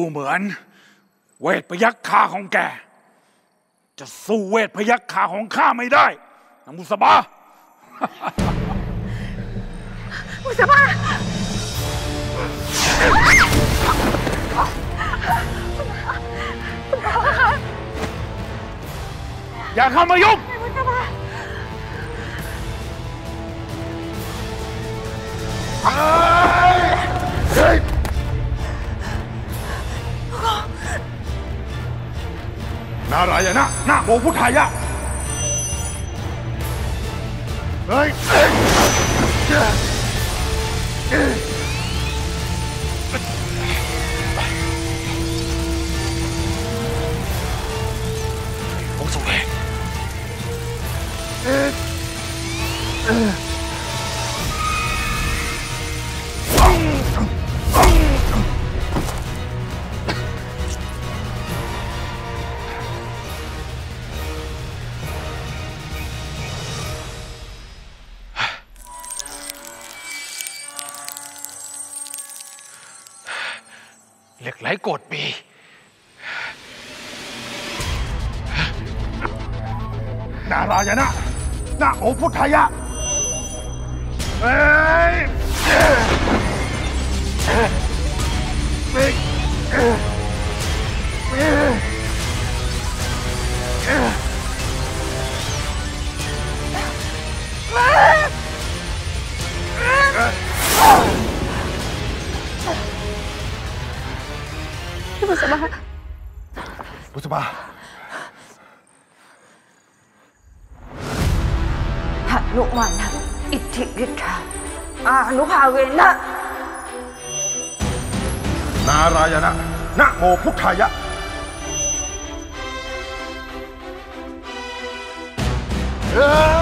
เหมือนเวทพยัคฆ์คาของแกจะสู้เวทพยัคฆ์คาของข้าไม่ได้นะมุสบามุสบาอย่าเข้ามายุ่งมุสบานารายณะนะโมพุทธายะเฮ้ยองค์สงฆ์เหล็กไหลโกรธปีนารายณะนะโมพุทธายะเฮ้ยมุสบามุสบาหนุมานอิทธิฤทธาอานุภาเวนะนารายณะนะโมพุทธายะเฮ้